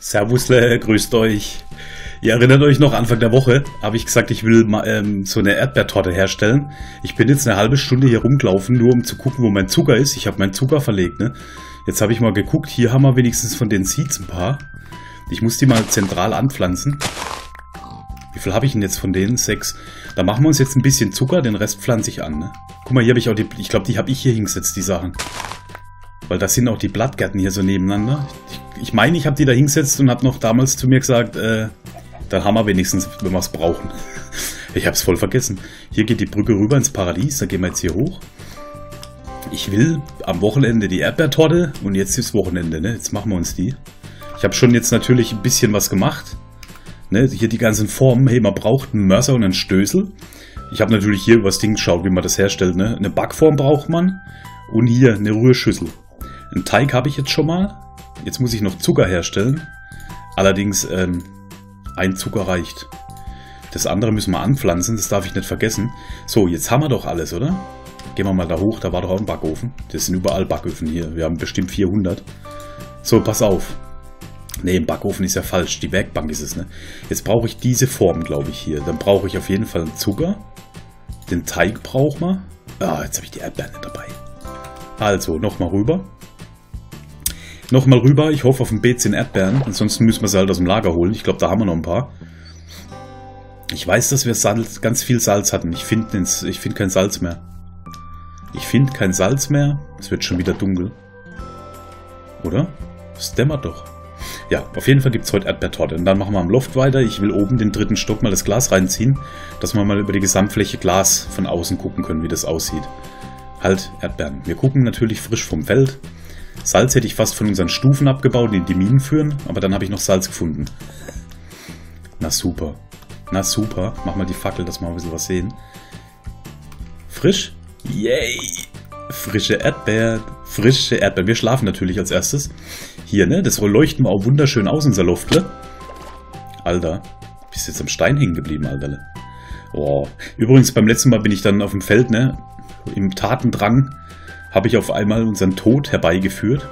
Servusle, grüßt euch. Ihr erinnert euch noch, Anfang der Woche habe ich gesagt, ich will so eine Erdbeertorte herstellen. Ich bin jetzt eine halbe Stunde hier rumgelaufen, nur um zu gucken, wo mein Zucker ist. Ich habe meinen Zucker verlegt, ne? Jetzt habe ich mal geguckt, hier haben wir wenigstens von den Seeds ein paar. Ich muss die mal zentral anpflanzen. Wie viel habe ich denn jetzt von denen? 6. Da machen wir uns jetzt ein bisschen Zucker, den Rest pflanze ich an, ne? Guck mal, hier habe ich auch die, ich glaube, die habe ich hier hingesetzt, die Sachen. Weil das sind auch die Blattgärten hier so nebeneinander. Ich meine, ich habe die da hingesetzt und habe noch damals zu mir gesagt, dann haben wir wenigstens, wenn wir es brauchen. Ich habe es voll vergessen. Hier geht die Brücke rüber ins Paradies, da gehen wir jetzt hier hoch. Ich will am Wochenende die Erdbeertorte und jetzt ist Wochenende, ne? Jetzt machen wir uns die. Ich habe schon jetzt natürlich ein bisschen was gemacht. Ne? Hier die ganzen Formen. Hey, man braucht einen Mörser und einen Stößel. Ich habe natürlich hier über das Ding geschaut, wie man das herstellt. Ne? Eine Backform braucht man und hier eine Rührschüssel. Einen Teig habe ich jetzt schon mal. Jetzt muss ich noch Zucker herstellen. Allerdings ein Zucker reicht. Das andere müssen wir anpflanzen, das darf ich nicht vergessen. So, jetzt haben wir doch alles, oder? Gehen wir mal da hoch, da war doch auch ein Backofen. Das sind überall Backöfen hier. Wir haben bestimmt 400. So, pass auf. Ne, im Backofen ist ja falsch. Die Werkbank ist es, ne? Jetzt brauche ich diese Form, glaube ich, hier. Dann brauche ich auf jeden Fall einen Zucker. Den Teig brauchen wir. Ah, jetzt habe ich die Erdbeeren nicht dabei. Also, nochmal rüber. Nochmal rüber. Ich hoffe auf ein Beetzchen Erdbeeren. Ansonsten müssen wir sie halt aus dem Lager holen. Ich glaube, da haben wir noch ein paar. Ich weiß, dass wir Salz, ganz viel Salz hatten. Ich finde kein Salz mehr. Ich finde kein Salz mehr. Es wird schon wieder dunkel. Oder? Es dämmert doch. Ja, auf jeden Fall gibt es heute Erdbeertorte. Und dann machen wir am Loft weiter. Ich will oben den 3. Stock mal das Glas reinziehen, dass wir mal über die Gesamtfläche Glas von außen gucken können, wie das aussieht. Halt, Erdbeeren. Wir gucken natürlich frisch vom Feld. Salz hätte ich fast von unseren Stufen abgebaut, die in die Minen führen. Aber dann habe ich noch Salz gefunden. Na super. Na super. Mach mal die Fackel, dass wir ein bisschen was sehen. Frisch? Yay! Frische Erdbeeren. Frische Erdbeeren. Wir schlafen natürlich als erstes. Hier, ne? Das leuchten wir auch wunderschön aus, unser Loftle. Alter. Bist jetzt am Stein hängen geblieben, Alter. Oh. Übrigens, beim letzten Mal bin ich dann auf dem Feld, ne? Im Tatendrang habe ich auf einmal unseren Tod herbeigeführt.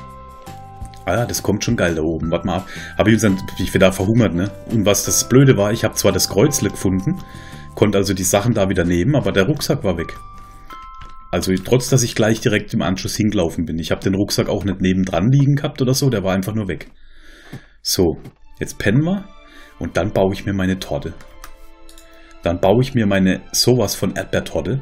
Ah, das kommt schon geil da oben. Warte mal ab. Ich bin da verhungert, ne? Und was das Blöde war, ich habe zwar das Kreuzle gefunden, konnte also die Sachen da wieder nehmen, aber der Rucksack war weg. Also trotz, dass ich gleich direkt im Anschluss hingelaufen bin. Ich habe den Rucksack auch nicht nebendran liegen gehabt oder so, der war einfach nur weg. So, jetzt pennen wir und dann baue ich mir meine Torte. Dann baue ich mir meine sowas von Erdbeertorte.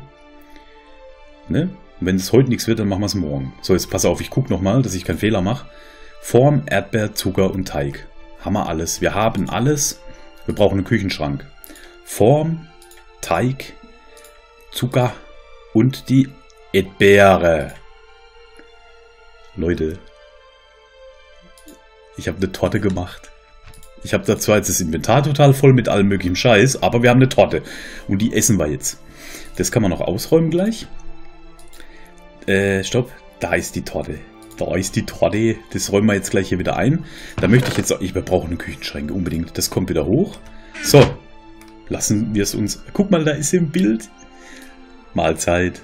Ne? Und wenn es heute nichts wird, dann machen wir es morgen. So, jetzt pass auf, ich gucke nochmal, dass ich keinen Fehler mache. Form, Erdbeer, Zucker und Teig. Haben wir alles. Wir haben alles. Wir brauchen einen Küchenschrank. Form, Teig, Zucker und die Erdbeere. Leute, ich habe eine Torte gemacht. Ich habe da zwar jetzt das Inventar total voll mit allem möglichen Scheiß, aber wir haben eine Torte. Und die essen wir jetzt. Das kann man noch ausräumen gleich. Stopp. Da ist die Torte. Da ist die Torte. Das räumen wir jetzt gleich hier wieder ein. Da möchte ich jetzt auch... Wir brauchen eine Küchenschränke unbedingt. Das kommt wieder hoch. So. Lassen wir es uns... Guck mal, da ist im Bild. Mahlzeit.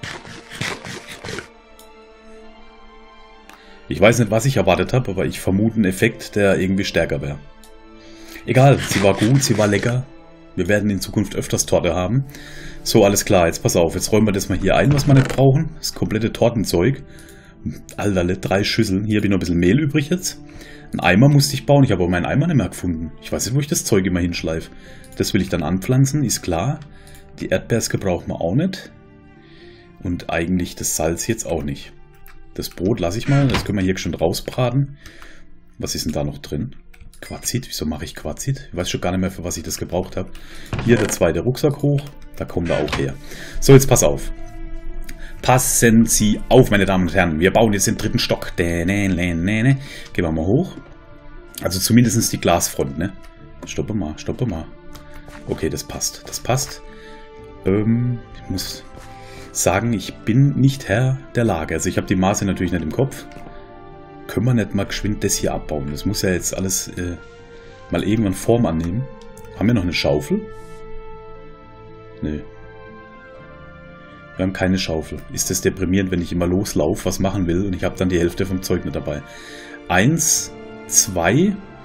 Ich weiß nicht, was ich erwartet habe, aber ich vermute einen Effekt, der irgendwie stärker wäre. Egal, sie war gut, sie war lecker. Wir werden in Zukunft öfters Torte haben. So, alles klar, jetzt pass auf, jetzt räumen wir das mal hier ein, was wir nicht brauchen. Das komplette Tortenzeug. Alter, 3 Schüsseln. Hier habe ich noch ein bisschen Mehl übrig jetzt. Einen Eimer musste ich bauen, ich habe aber meinen Eimer nicht mehr gefunden. Ich weiß nicht, wo ich das Zeug immer hinschleife. Das will ich dann anpflanzen, ist klar. Die Erdbeerske brauchen wir auch nicht. Und eigentlich das Salz jetzt auch nicht. Das Brot lasse ich mal, das können wir hier schon rausbraten. Was ist denn da noch drin? Quarzit, wieso mache ich Quarzit? Ich weiß schon gar nicht mehr, für was ich das gebraucht habe. Hier der 2. Rucksack hoch, da kommt er auch her. So, jetzt pass auf. Passen Sie auf, meine Damen und Herren. Wir bauen jetzt den 3. Stock. Gehen wir mal hoch. Also zumindest die Glasfront, ne? Stoppe mal, stoppe mal. Okay, das passt, das passt. Ich muss sagen, ich bin nicht Herr der Lage. Also ich habe die Maße natürlich nicht im Kopf. Können wir nicht mal geschwind das hier abbauen? Das muss ja jetzt alles mal irgendwann Form annehmen. Haben wir noch eine Schaufel? Nee. Wir haben keine Schaufel. Ist das deprimierend, wenn ich immer loslaufe, was machen will und ich habe dann die Hälfte vom Zeug nicht dabei. 1, 2,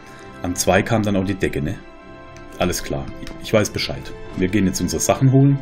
An 2 kam dann auch die Decke, ne? Alles klar, ich weiß Bescheid. Wir gehen jetzt unsere Sachen holen.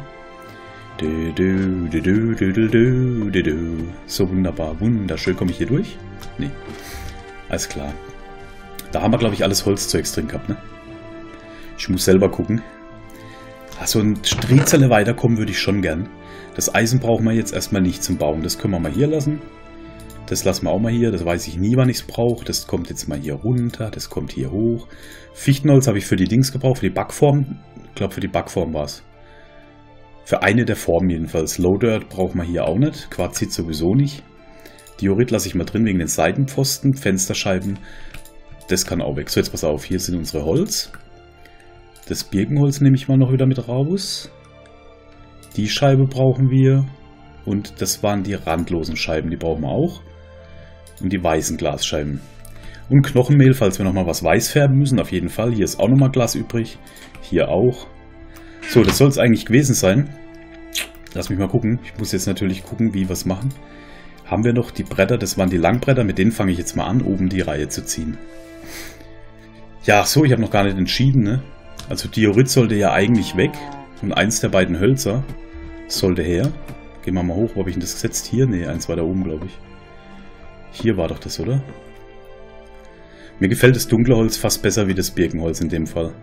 So wunderbar, wunderschön. Komme ich hier durch? Nee. Alles klar. Da haben wir, glaube ich, alles Holzzeugs drin gehabt, ne? Ich muss selber gucken. So ein Striezelle weiterkommen würde ich schon gern. Das Eisen brauchen wir jetzt erstmal nicht zum Bauen. Das können wir mal hier lassen. Das lassen wir auch mal hier. Das weiß ich nie, wann ich es brauche. Das kommt jetzt mal hier runter. Das kommt hier hoch. Fichtenholz habe ich für die Dings gebraucht. Für die Backform. Ich glaube, für die Backform war es. Für eine der Formen jedenfalls. Low Dirt brauchen wir hier auch nicht. Quarzit sowieso nicht. Diorit lasse ich mal drin wegen den Seitenpfosten. Fensterscheiben. Das kann auch weg. So, jetzt pass auf. Hier sind unsere Holz. Das Birkenholz nehme ich mal noch wieder mit raus. Die Scheibe brauchen wir. Und das waren die randlosen Scheiben. Die brauchen wir auch. Und die weißen Glasscheiben. Und Knochenmehl, falls wir nochmal was weiß färben müssen. Auf jeden Fall. Hier ist auch nochmal Glas übrig. Hier auch. So, das soll es eigentlich gewesen sein. Lass mich mal gucken. Ich muss jetzt natürlich gucken, wie wir es machen. Haben wir noch die Bretter? Das waren die Langbretter. Mit denen fange ich jetzt mal an, oben die Reihe zu ziehen. Ja, so, ich habe noch gar nicht entschieden, ne? Also Diorit sollte ja eigentlich weg. Und eins der beiden Hölzer sollte her. Gehen wir mal hoch. Wo habe ich denn das gesetzt? Hier? Ne, eins war da oben, glaube ich. Hier war doch das, oder? Mir gefällt das dunkle Holz fast besser wie das Birkenholz in dem Fall.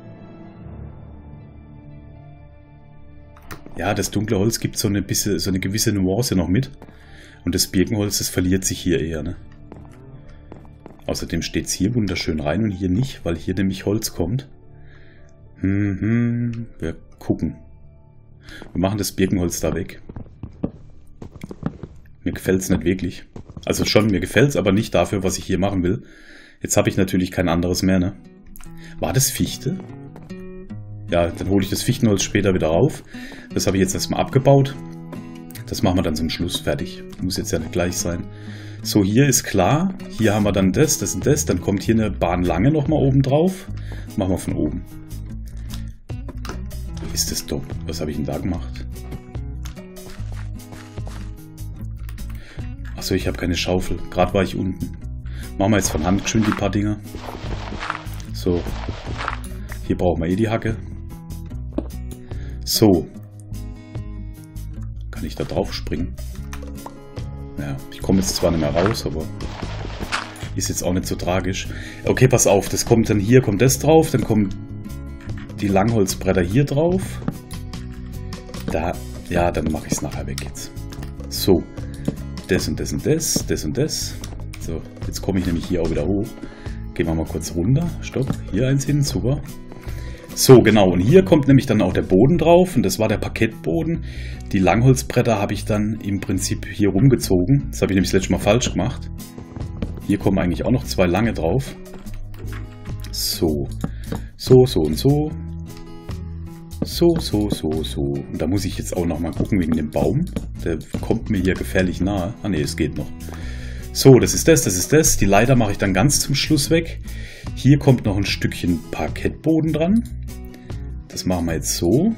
Ja, das dunkle Holz gibt so eine gewisse Nuance noch mit. Und das Birkenholz, das verliert sich hier eher, ne? Außerdem steht es hier wunderschön rein und hier nicht, weil hier nämlich Holz kommt. Wir gucken. Wir machen das Birkenholz da weg. Mir gefällt es nicht wirklich. Also schon, mir gefällt es, aber nicht dafür, was ich hier machen will. Jetzt habe ich natürlich kein anderes mehr, ne? War das Fichte? Ja, dann hole ich das Fichtenholz später wieder rauf. Das habe ich jetzt erstmal abgebaut. Das machen wir dann zum Schluss fertig. Muss jetzt ja nicht gleich sein. So, hier ist klar. Hier haben wir dann das und das. Dann kommt hier eine Bahnlange nochmal oben drauf. Machen wir von oben. Ist das dumm? Was habe ich denn da gemacht? Achso, ich habe keine Schaufel. Gerade war ich unten. Machen wir jetzt von Hand schön die paar Dinger. So. Hier brauchen wir eh die Hacke. So. Kann ich da drauf springen? Ja, ich komme jetzt zwar nicht mehr raus, aber ist jetzt auch nicht so tragisch. Okay, pass auf. Das kommt dann hier, kommt das drauf. Dann kommen die Langholzbretter hier drauf. Da, ja, dann mache ich es nachher weg jetzt. So. Das und das und das. Das und das. So, jetzt komme ich nämlich hier auch wieder hoch. Gehen wir mal kurz runter. Stopp. Hier eins hin. Super. So, genau. Und hier kommt nämlich dann auch der Boden drauf. Und das war der Parkettboden. Die Langholzbretter habe ich dann im Prinzip hier rumgezogen. Das habe ich nämlich das letzte Mal falsch gemacht. Hier kommen eigentlich auch noch 2 lange drauf. So. So, so und so. So, so, so, so. Und da muss ich jetzt auch noch mal gucken wegen dem Baum. Der kommt mir hier gefährlich nahe. Ah ne, es geht noch. So, das ist das, das ist das. Die Leiter mache ich dann ganz zum Schluss weg. Hier kommt noch ein Stückchen Parkettboden dran. Das machen wir jetzt so.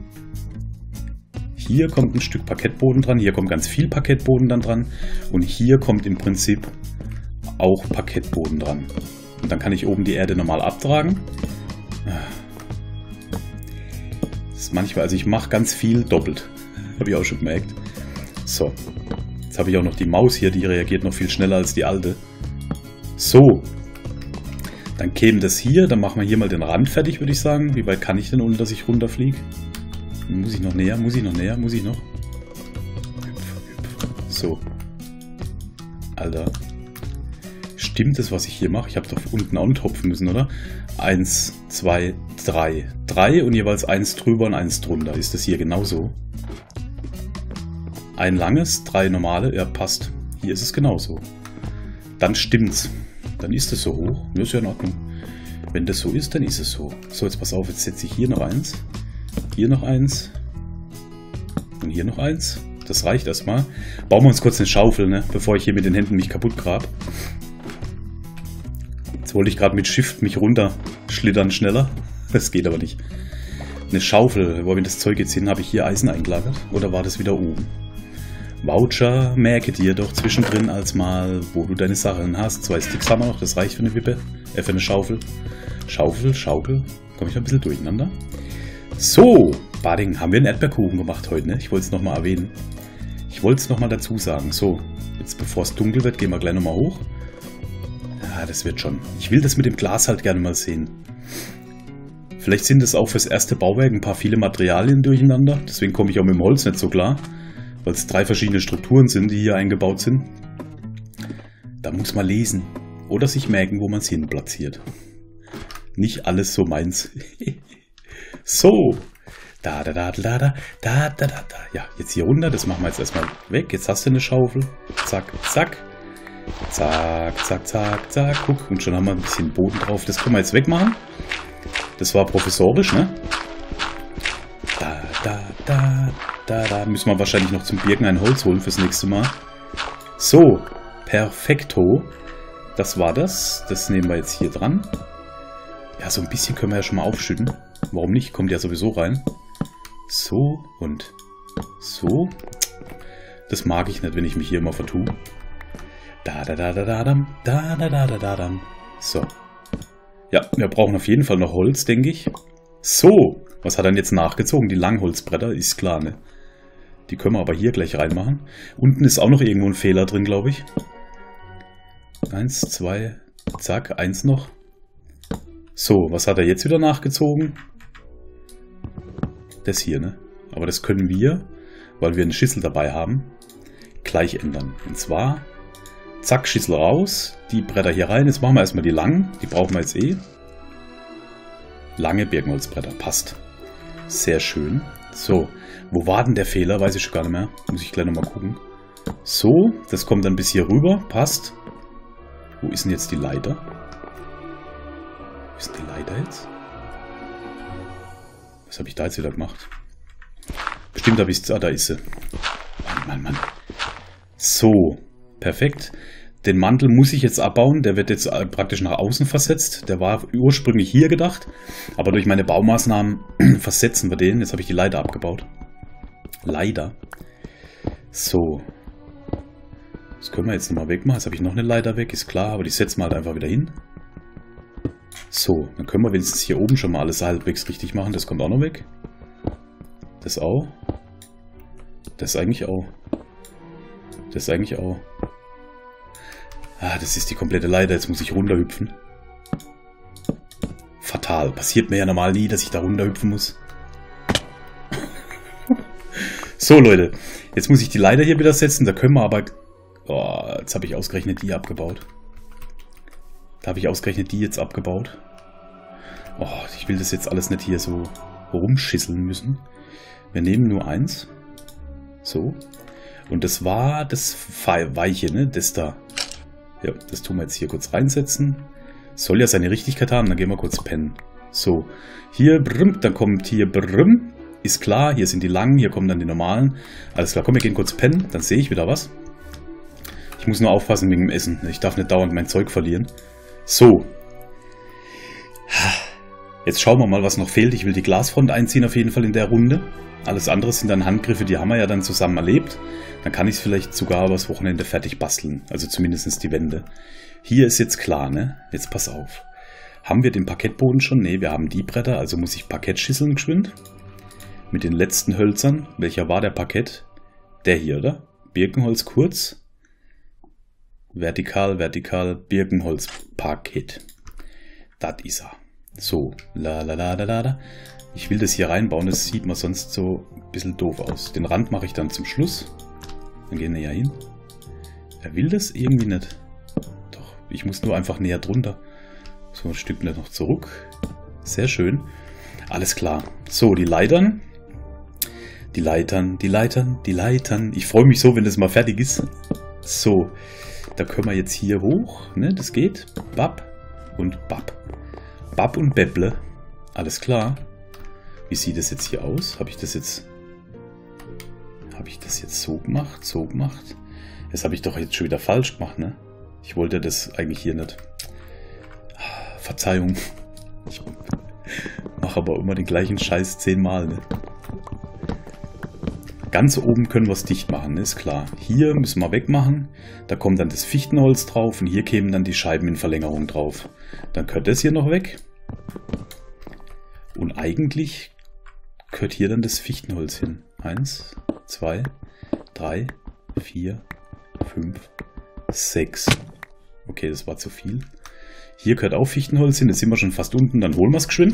Hier kommt ein Stück Parkettboden dran. Hier kommt ganz viel Parkettboden dann dran. Und hier kommt im Prinzip auch Parkettboden dran. Und dann kann ich oben die Erde normal abtragen. Das ist manchmal, also ich mache ganz viel doppelt. Habe ich auch schon gemerkt. So. Jetzt habe ich auch noch die Maus hier, die reagiert noch viel schneller als die alte. So. Dann käme das hier, dann machen wir hier mal den Rand fertig, würde ich sagen. Wie weit kann ich denn, ohne dass ich runterfliege? Muss ich noch näher, muss ich noch näher, muss ich noch? So. Alter. Stimmt das, was ich hier mache? Ich habe doch unten auch einen Topf müssen, oder? 1, 2, 3. 3 und jeweils 1 drüber und 1 drunter. Ist das hier genauso? Ein langes, 3 normale. Ja, passt. Hier ist es genauso. Dann stimmt's. Dann ist es so hoch. Ja, ist ja in Ordnung. Wenn das so ist, dann ist es so. So, jetzt pass auf. Jetzt setze ich hier noch 1. Hier noch 1. Und hier noch 1. Das reicht erstmal. Bauen wir uns kurz eine Schaufel, ne? Bevor ich hier mit den Händen mich kaputt grab. Jetzt wollte ich gerade mit Shift mich runterschlittern schneller. Das geht aber nicht. Eine Schaufel. Wo habe ich das Zeug jetzt hin? Habe ich hier Eisen eingelagert? Oder war das wieder oben? Voucher, merke dir doch zwischendrin als mal, wo du deine Sachen hast. 2 Sticks haben wir noch, das reicht für eine Wippe, für eine Schaufel. Schaufel, Schaukel. Komme ich noch ein bisschen durcheinander. So, Bading, haben wir einen Erdbeerkuchen gemacht heute, ne? Ich wollte es nochmal erwähnen. Ich wollte es nochmal dazu sagen. So, jetzt bevor es dunkel wird, gehen wir gleich nochmal hoch. Ja, das wird schon. Ich will das mit dem Glas halt gerne mal sehen. Vielleicht sind es auch fürs erste Bauwerk ein paar viele Materialien durcheinander. Deswegen komme ich auch mit dem Holz nicht so klar. Weil es 3 verschiedene Strukturen sind, die hier eingebaut sind. Da muss man lesen. Oder sich merken, wo man es hin platziert. Nicht alles so meins. So. Da. Ja, jetzt hier runter. Das machen wir jetzt erstmal weg. Jetzt hast du eine Schaufel. Zack, zack. Zack, zack, zack, zack. Guck, und schon haben wir ein bisschen Boden drauf. Das können wir jetzt wegmachen. Das war professorisch, ne? Da müssen wir wahrscheinlich noch zum Birken ein Holz holen fürs nächste Mal. So, perfekto. Das war das. Das nehmen wir jetzt hier dran. Ja, so ein bisschen können wir ja schon mal aufschütten. Warum nicht? Kommt ja sowieso rein. So und so. Das mag ich nicht, wenn ich mich hier immer vertue. So. Ja, wir brauchen auf jeden Fall noch Holz, denke ich. So, was hat er denn jetzt nachgezogen? Die Langholzbretter, ist klar, ne? Die können wir aber hier gleich reinmachen. Unten ist auch noch irgendwo ein Fehler drin, glaube ich. 1, 2, zack, 1 noch. So, was hat er jetzt wieder nachgezogen? Das hier, ne? Aber das können wir, weil wir eine Schüssel dabei haben, gleich ändern. Und zwar, zack, Schüssel raus, die Bretter hier rein. Jetzt machen wir erstmal die langen, die brauchen wir jetzt eh. Lange Birkenholzbretter, passt. Sehr schön. So, wo war denn der Fehler? Weiß ich schon gar nicht mehr. Muss ich gleich nochmal gucken. So, das kommt dann bis hier rüber, passt. Wo ist denn jetzt die Leiter? Wo ist denn die Leiter jetzt? Was habe ich da jetzt wieder gemacht? Bestimmt habe ich es... Ah, da ist sie. Mann. So, perfekt. Den Mantel muss ich jetzt abbauen. Der wird jetzt praktisch nach außen versetzt. Der war ursprünglich hier gedacht. Aber durch meine Baumaßnahmen versetzen wir den. Jetzt habe ich die Leiter abgebaut. Leider. So. Das können wir jetzt nochmal wegmachen. Jetzt habe ich noch eine Leiter weg, ist klar. Aber die setzen wir halt einfach wieder hin. So, dann können wir wenigstens hier oben schon mal alles halbwegs richtig machen. Das kommt auch noch weg. Das auch. Das eigentlich auch. Das eigentlich auch. Ah, das ist die komplette Leiter. Jetzt muss ich runterhüpfen. Fatal. Passiert mir ja normal nie, dass ich da runterhüpfen muss. So, Leute. Jetzt muss ich die Leiter hier wieder setzen. Da können wir aber... Oh, jetzt habe ich ausgerechnet die abgebaut. Da habe ich ausgerechnet die jetzt abgebaut. Oh, ich will das jetzt alles nicht hier so rumschisseln müssen. Wir nehmen nur eins. So. Und das war das Weiche, ne? Das da. Ja, das tun wir jetzt hier kurz reinsetzen. Soll ja seine Richtigkeit haben, dann gehen wir kurz pennen. So, hier, brüm, dann kommt hier, brüm. Ist klar, hier sind die langen, hier kommen dann die normalen. Alles klar, komm, wir gehen kurz pennen, dann sehe ich wieder was. Ich muss nur aufpassen wegen dem Essen. Ich darf nicht dauernd mein Zeug verlieren. So. Jetzt schauen wir mal, was noch fehlt. Ich will die Glasfront einziehen auf jeden Fall in der Runde. Alles andere sind dann Handgriffe, die haben wir ja dann zusammen erlebt. Dann kann ich es vielleicht sogar übers Wochenende fertig basteln. Also zumindest die Wände. Hier ist jetzt klar, ne? Jetzt pass auf. Haben wir den Parkettboden schon? Ne, wir haben die Bretter. Also muss ich Parkett schüsseln geschwind. Mit den letzten Hölzern. Welcher war der Parkett? Der hier, oder? Birkenholz kurz. Vertikal, Birkenholz Parkett. Das ist er. So, la. Ich will das hier reinbauen, das sieht man sonst so ein bisschen doof aus. Den Rand mache ich dann zum Schluss. Dann gehen wir ja hin. Er will das irgendwie nicht. Doch, ich muss nur einfach näher drunter. So, ein Stück noch zurück. Sehr schön. Alles klar. So, die Leitern. Die Leitern. Ich freue mich so, wenn das mal fertig ist. So, da können wir jetzt hier hoch. Ne, das geht. Bab und Bab. Bab und Bäbble. Alles klar. Wie sieht das jetzt hier aus? Habe ich das jetzt so gemacht? So gemacht? Das habe ich doch jetzt schon wieder falsch gemacht, ne? Ich wollte das eigentlich hier nicht. Verzeihung. Ich mache aber immer den gleichen Scheiß 10-mal, ne? Ganz oben können wir es dicht machen, ne? Ist klar. Hier müssen wir wegmachen. Da kommt dann das Fichtenholz drauf und hier kämen dann die Scheiben in Verlängerung drauf. Dann gehört das hier noch weg. eigentlich gehört hier dann das Fichtenholz hin. 1, 2, 3, 4, 5, 6. Okay, das war zu viel. Hier gehört auch Fichtenholz hin. Jetzt sind wir schon fast unten. Dann holen wir es geschwind.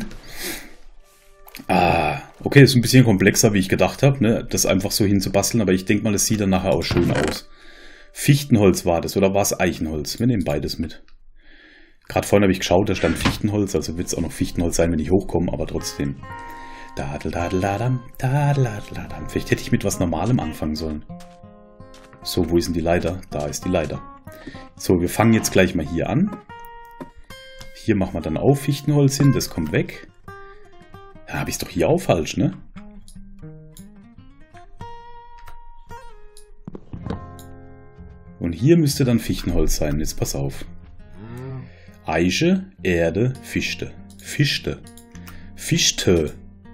Ah, okay, ist ein bisschen komplexer, wie ich gedacht habe, ne? Das einfach so hinzubasteln. Aber ich denke mal, das sieht dann nachher auch schön aus. Fichtenholz war das oder war es Eichenholz? Wir nehmen beides mit. Gerade vorhin habe ich geschaut, da stand Fichtenholz. Also wird es auch noch Fichtenholz sein, wenn ich hochkomme. Aber trotzdem. Vielleicht hätte ich mit was Normalem anfangen sollen. So, wo ist denn die Leiter? Da ist die Leiter. So, wir fangen jetzt gleich mal hier an. Hier machen wir dann auch Fichtenholz hin, das kommt weg. Ja, habe ich es doch hier auch falsch, ne? Und hier müsste dann Fichtenholz sein. Jetzt pass auf. Eiche, Erde, Fichte. Fichte. Fichte.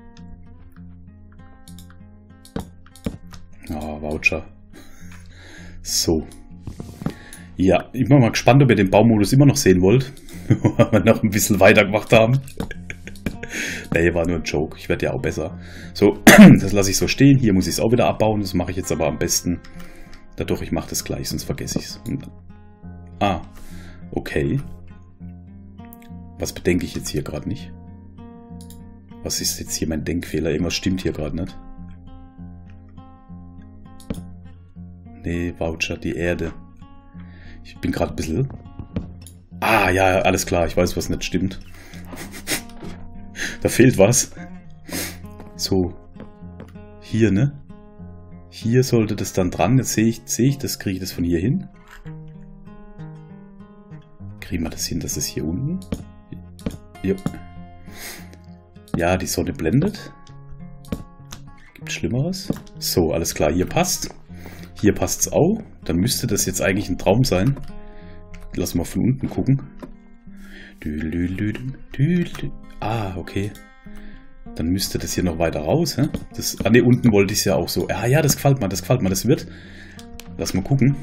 Ah, Voucher. So. Ja, ich bin mal gespannt, ob ihr den Baumodus immer noch sehen wollt. Weil wir noch ein bisschen weiter gemacht haben. Nee, war nur ein Joke. Ich werde ja auch besser. So, das lasse ich so stehen. Hier muss ich es auch wieder abbauen. Das mache ich jetzt aber am besten. Dadurch, ich mache das gleich, sonst vergesse ich es. Ah, okay. Was bedenke ich jetzt hier gerade nicht? Was ist jetzt hier mein Denkfehler? Irgendwas stimmt hier gerade nicht. Nee, Voucher, die Erde. Ich bin gerade ein bisschen... Ah, ja, alles klar. Ich weiß, was nicht stimmt. Da fehlt was. So. Hier, ne? Hier sollte das dann dran. Jetzt sehe ich das, kriege ich das von hier hin. Kriegen wir das hin, dass es hier unten... Ja. Ja, die Sonne blendet. Gibt Schlimmeres. So, alles klar. Hier passt. Hier passt es auch. Dann müsste das jetzt eigentlich ein Traum sein. Lass mal von unten gucken. Ah, okay. Dann müsste das hier noch weiter raus. Hä? Ah, ne, unten wollte ich es ja auch so. Ah, ja, das gefällt mir, das gefällt mir. Das wird. Lass mal gucken.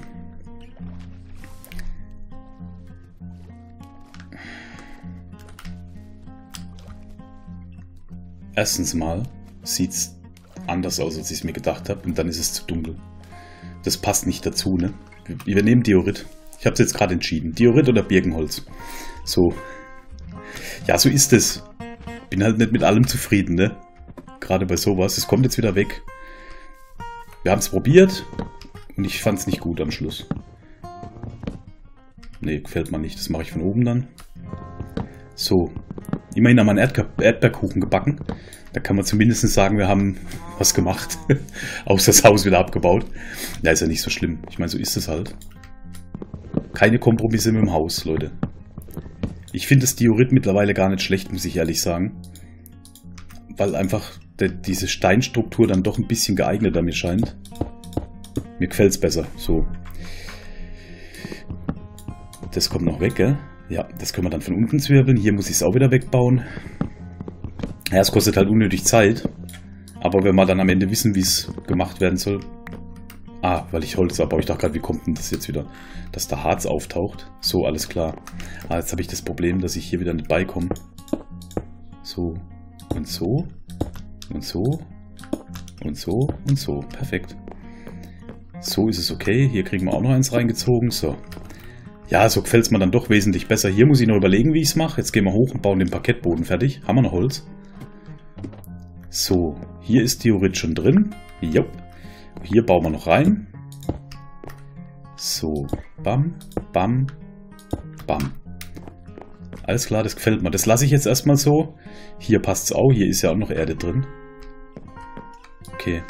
Erstens mal sieht es anders aus, als ich es mir gedacht habe. Und dann ist es zu dunkel. Das passt nicht dazu, ne? Wir nehmen Diorit. Ich habe es jetzt gerade entschieden. Diorit oder Birkenholz. So. Ja, so ist es. Bin halt nicht mit allem zufrieden, ne? Gerade bei sowas. Es kommt jetzt wieder weg. Wir haben es probiert. Und ich fand es nicht gut am Schluss. Ne, gefällt mir nicht. Das mache ich von oben dann. So. Immerhin haben wir einen Erdbeerkuchen gebacken. Da kann man zumindest sagen, wir haben was gemacht. Außer das Haus wieder abgebaut. Ja, ist ja nicht so schlimm. Ich meine, so ist es halt. Keine Kompromisse mit dem Haus, Leute. Ich finde das Diorit mittlerweile gar nicht schlecht, muss ich ehrlich sagen. Weil einfach diese Steinstruktur dann doch ein bisschen geeigneter mir scheint. Mir gefällt es besser. So. Das kommt noch weg, gell? Ja, das können wir dann von unten zwirbeln. Hier muss ich es auch wieder wegbauen. Ja, es kostet halt unnötig Zeit. Aber wenn wir dann am Ende wissen, wie es gemacht werden soll. Ah, weil ich Holz abbaue. Ich dachte gerade, wie kommt denn das jetzt wieder? Dass da Harz auftaucht. So, alles klar. Ah, jetzt habe ich das Problem, dass ich hier wieder nicht beikomme. So. Und so. Und so. Und so. Und so. Perfekt. So ist es okay. Hier kriegen wir auch noch eins reingezogen. So. Ja, so gefällt es mir dann doch wesentlich besser. Hier muss ich noch überlegen, wie ich es mache. Jetzt gehen wir hoch und bauen den Parkettboden fertig. Haben wir noch Holz? So, hier ist Diorit schon drin. Jupp. Hier bauen wir noch rein. So, bam, bam, bam. Alles klar, das gefällt mir. Das lasse ich jetzt erstmal so. Hier passt es auch. Hier ist ja auch noch Erde drin. Okay.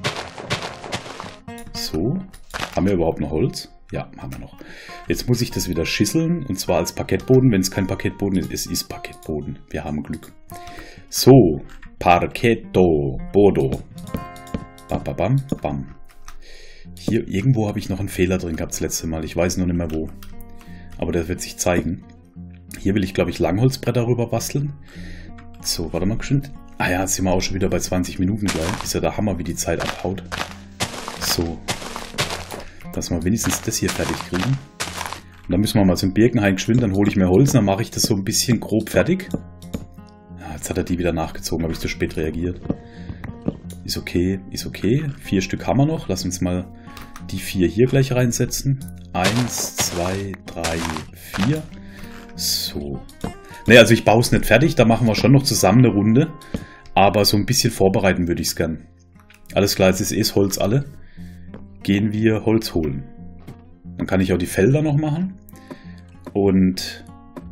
So. Haben wir überhaupt noch Holz? Ja, haben wir noch. Jetzt muss ich das wieder schüsseln. Und zwar als Parkettboden. Wenn es kein Parkettboden ist, es ist Parkettboden. Wir haben Glück. So. Parketto. Bodo. Bam, bam, bam, bam. Hier irgendwo habe ich noch einen Fehler drin gehabt das letzte Mal. Ich weiß noch nicht mehr wo. Aber der wird sich zeigen. Hier will ich, glaube ich, Langholzbretter rüber basteln. So, warte mal geschwind. Ah ja, jetzt sind wir auch schon wieder bei 20 Minuten gleich. Ist ja der Hammer, wie die Zeit abhaut. So. Dass wir wenigstens das hier fertig kriegen. Und dann müssen wir mal zum Birkenhain geschwind. Dann hole ich mir Holz. Dann mache ich das so ein bisschen grob fertig. Ja, jetzt hat er die wieder nachgezogen, habe ich zu spät reagiert. Ist okay, ist okay. 4 Stück haben wir noch. Lass uns mal die 4 hier gleich reinsetzen. 1, 2, 3, 4. So. Ne, also ich baue es nicht fertig. Da machen wir schon noch zusammen eine Runde. Aber so ein bisschen vorbereiten würde ich es gern. Alles klar, jetzt ist das Holz alle. Gehen wir Holz holen. Dann kann ich auch die Felder noch machen. Und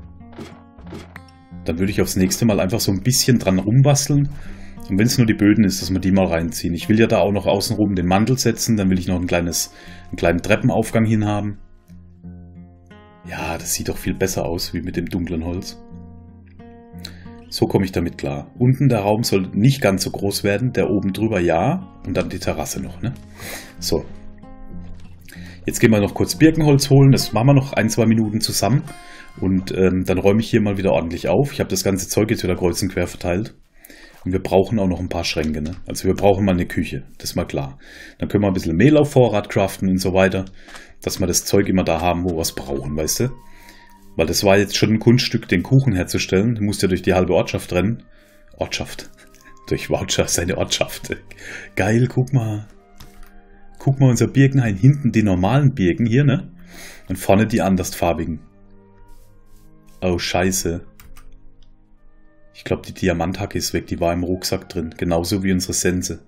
dann würde ich aufs nächste Mal einfach so ein bisschen dran rumbasteln. Und wenn es nur die Böden ist, dass wir die mal reinziehen. Ich will ja da auch noch außenrum den Mantel setzen. Dann will ich noch einen kleinen Treppenaufgang hin haben. Ja, das sieht doch viel besser aus, wie mit dem dunklen Holz. So komme ich damit klar. Unten der Raum soll nicht ganz so groß werden. Der oben drüber ja. Und dann die Terrasse noch, ne? So. Jetzt gehen wir noch kurz Birkenholz holen. Das machen wir noch 1-2 Minuten zusammen. Und dann räume ich hier mal wieder ordentlich auf. Ich habe das ganze Zeug jetzt wieder kreuz und quer verteilt. Und wir brauchen auch noch ein paar Schränke, ne? Also wir brauchen mal eine Küche, das ist mal klar. Dann können wir ein bisschen Mehl auf Vorrat craften und so weiter. Dass wir das Zeug immer da haben, wo wir es brauchen, weißt du? Weil das war jetzt schon ein Kunststück, den Kuchen herzustellen. Du musst ja durch die halbe Ortschaft rennen. Ortschaft. Durch Voucher, seine Ortschaft. Geil, guck mal. Guck mal, unser Birkenhain. Hinten die normalen Birken hier, ne? Und vorne die andersfarbigen. Oh, scheiße. Ich glaube, die Diamanthacke ist weg. Die war im Rucksack drin. Genauso wie unsere Sense.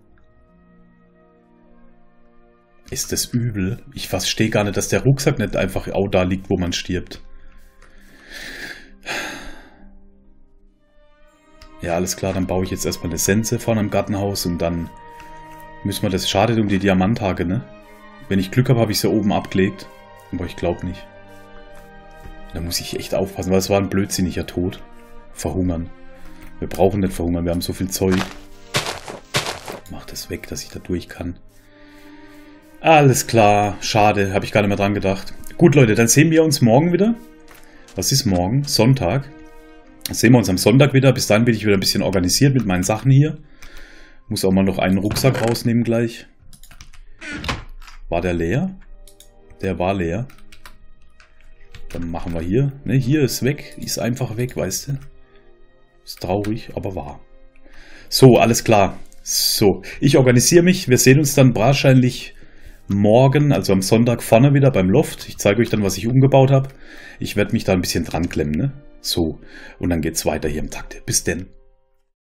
Ist das übel? Ich verstehe gar nicht, dass der Rucksack nicht einfach auch da liegt, wo man stirbt. Ja, alles klar. Dann baue ich jetzt erstmal eine Sense vorne im Gartenhaus und dann müssen wir das. Schade um die Diamanthacke, ne? Wenn ich Glück habe, habe ich sie oben abgelegt. Aber ich glaube nicht. Da muss ich echt aufpassen, weil es war ein blödsinniger Tod. Verhungern. Wir brauchen nicht verhungern, wir haben so viel Zeug. Mach das weg, dass ich da durch kann. Alles klar, schade, habe ich gar nicht mehr dran gedacht. Gut, Leute, dann sehen wir uns morgen wieder. Was ist morgen? Sonntag. Dann sehen wir uns am Sonntag wieder. Bis dahin bin ich wieder ein bisschen organisiert mit meinen Sachen hier. Muss auch mal noch einen Rucksack rausnehmen gleich. War der leer? Der war leer. Dann machen wir hier. Ne, hier ist weg. Ist einfach weg, weißt du. Ist traurig, aber wahr. So, alles klar. So, ich organisiere mich. Wir sehen uns dann wahrscheinlich morgen, also am Sonntag vorne wieder beim Loft. Ich zeige euch dann, was ich umgebaut habe. Ich werde mich da ein bisschen dran klemmen, ne? So, und dann geht's weiter hier im Takte. Bis denn.